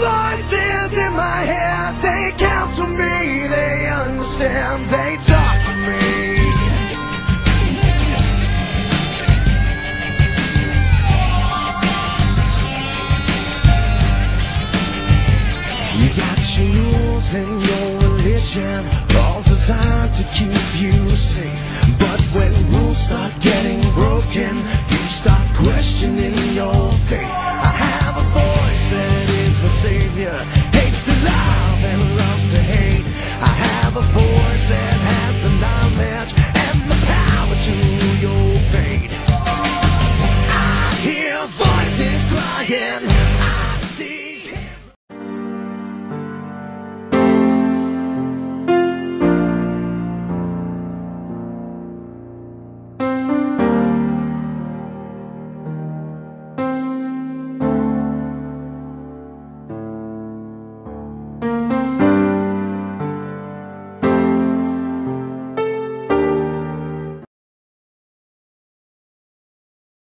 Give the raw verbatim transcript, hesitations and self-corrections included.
voices in my head, they counsel me, they understand, they talk to me. You got your rules and your religion, all designed to keep you safe. But when rules start getting broken, you start questioning